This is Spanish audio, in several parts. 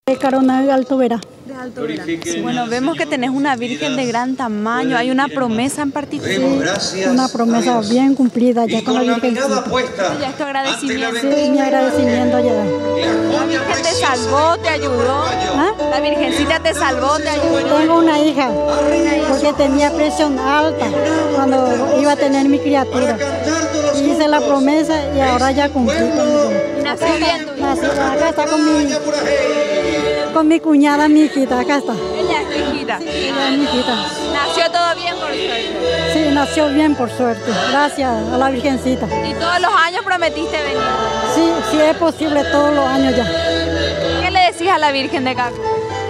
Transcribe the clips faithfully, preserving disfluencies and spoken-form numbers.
De Carona de Alto Vera. De Alto Vera. Sí, bueno, vemos que tenés una Virgen de gran tamaño. ¿Hay una promesa en particular? Sí, una promesa bien cumplida ya con la Virgen. Ya es tu agradecimiento. Sí, mi agradecimiento ya. La Virgen te salvó, te ayudó. ¿Ah? La Virgencita te salvó, te ayudó. Tengo una hija porque tenía presión alta cuando iba a tener mi criatura. Y hice la promesa y ahora ya cumplí. Nació bien tu hija. Nací, acá está con mi, con mi cuñada, mi hijita, acá está. Ella es tu hijita. Ella es mi hijita. Nació todo bien, por suerte. Sí, nació bien por suerte. Gracias a la Virgencita. Y todos los años prometiste venir. Sí, sí es posible todos los años ya. ¿Qué le decís a la Virgen de Caco?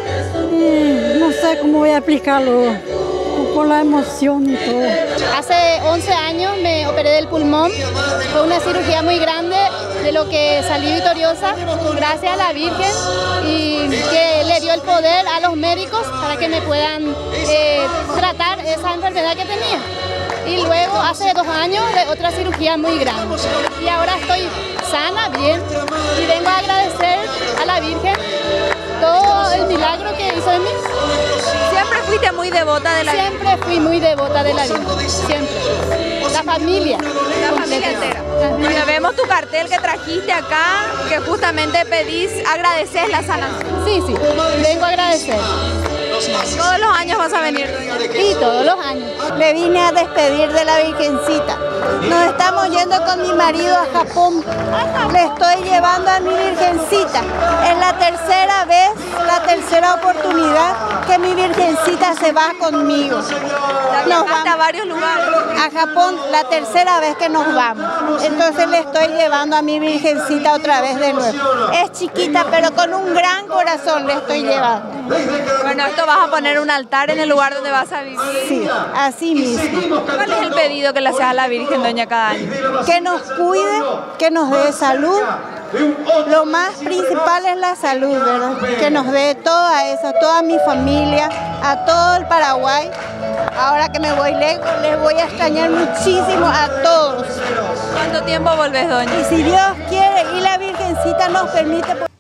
Y no sé cómo voy a explicarlo, por la emoción y todo. Hace once años me operé del pulmón, fue una cirugía muy grande, de lo que salí victoriosa gracias a la Virgen y que le dio el poder a los médicos para que me puedan eh, tratar esa enfermedad que tenía. Y luego hace dos años de otra cirugía muy grande. Y ahora estoy sana, bien, y vengo a agradecer a la Virgen todo el milagro que hizo en mí. ¿Siempre fuiste muy devota de la Virgen? Siempre fui muy devota de la Virgen, siempre. La familia. La familia entera. Bueno, vemos tu cartel que trajiste acá, que justamente pedís, agradeces la sanación. Sí, sí, vengo a agradecer. Todos los años vas a venir. Y todos los años. Me vine a despedir de la Virgencita. Nos estamos yendo con mi marido a Japón. Le estoy llevando a mi Virgencita. Es la tercera vez, la tercera oportunidad que mi Virgencita se va conmigo. Nos vamos a varios lugares. A Japón, la tercera vez que nos vamos. Entonces le estoy llevando a mi Virgencita otra vez de nuevo. Es chiquita, pero con un gran corazón le estoy llevando. Bueno, esto vas a poner un altar en el lugar donde vas a vivir. Sí, así mismo. ¿Cuál es el pedido que le haces a la Virgen, doña, cada año? Que nos cuide, que nos dé salud. Lo más principal es la salud, ¿verdad? Que nos dé toda esa, toda mi familia, a todo el Paraguay. Ahora que me voy lejos, les voy a extrañar muchísimo a todos. ¿Cuánto tiempo volvés, doña? Y si Dios quiere y la Virgencita nos permite...